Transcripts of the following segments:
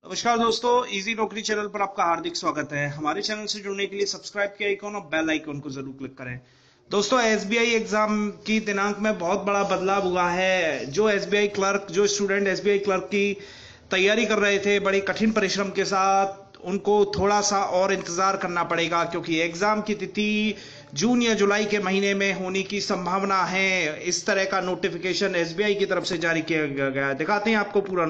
नमस्कार दोस्तों, इजी नौकरी चैनल पर आपका हार्दिक स्वागत है। हमारे चैनल से जुड़ने के लिए सब्सक्राइब के आइकॉन और बेल आइकॉन को जरूर क्लिक करें। दोस्तों, एसबीआई एग्जाम की दिनांक में बहुत बड़ा बदलाव हुआ है। जो स्टूडेंट एसबीआई क्लर्क की तैयारी कर रहे थे बड़ी कठिन परिश्रम के साथ, उनको थोड़ा सा और इंतजार करना पड़ेगा, क्योंकि एग्जाम की तिथि जून या जुलाई के महीने में होने की संभावना है। इस तरह का नोटिफिकेशन एसबीआई की तरफ से जारी किया गया है। दिखाते हैं आपको पूरा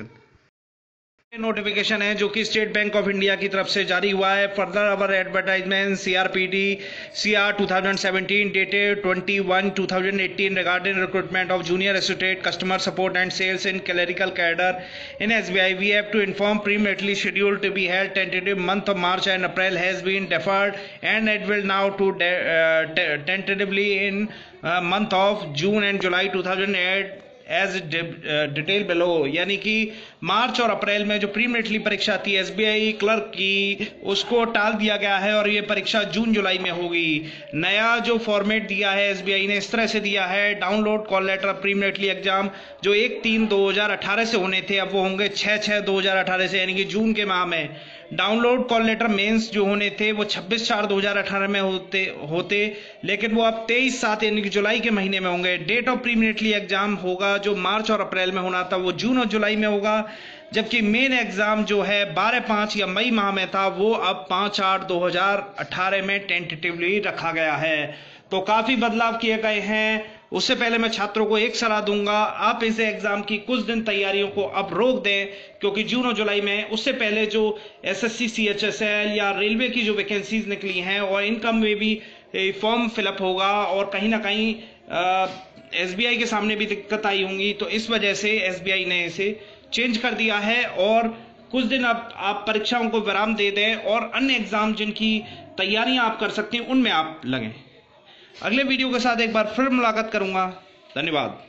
नोटिफिकेशन है जो कि स्टेट बैंक ऑफ इंडिया की तरफ से जारी हुआ है। Further our advertisement CRPD CR 2017 dated 21/2018 regarding recruitment of junior associate customer support and sales in clerical cadre in SBI we have to inform previously scheduled to be held tentative month of March and April has been deferred and it will now to tentatively in month of June and July 2008 as detail below. यानी कि मार्च और अप्रैल में जो प्रीमेरिटली परीक्षा थी SBI clerk की, उसको टाल दिया गया है और ये परीक्षा जून जुलाई में होगी। नया जो फॉर्मेट दिया है एसबीआई ने इस तरह से दिया है, डाउनलोड कॉल लेटर प्रीमेरिटली एग्जाम जो 1/3/2018 से होने थे, अब वो होंगे 6/6/2018 से, यानी कि जून के माह में। डाउनलोड कॉल लेटर मेंस जो होने थे वो 26/4/2018 में होते लेकिन वो अब 23/7 यानी कि जुलाई के महीने में होंगे। डेट ऑफ प्रीमेरिटली एग्जाम होगा जो मार्च और अप्रैल में होना था वो जून और जुलाई में होगा, जबकि मेन एग्जाम जो है 12/5 या मई माह में था वो अब 5/8/2018 में टेंटेटिवली रखा गया है। तो काफी बदलाव किए गए हैं। उससे पहले मैं छात्रों को एक सलाह दूंगा, आप इस एग्जाम की कुछ दिन तैयारियों को अब रोक दें, क्योंकि जून और जुलाई में उससे पहले जो एसएससी सीएचएसएल या रेलवे की जो वैकेंसीज निकली हैं और इनकम में भी फॉर्म फिलअप होगा और कहीं ना कहीं एसबीआई के सामने भी दिक्कत आई होंगी। तो इस वजह से एसबीआई ने इसे चेंज कर दिया है और कुछ दिन अब आप परीक्षाओं को विराम दे दें और अन्य एग्जाम जिनकी तैयारियां आप कर सकते हैं उनमें आप लगें। अगले वीडियो के साथ एक बार फिर मुलाकात करूंगा। धन्यवाद।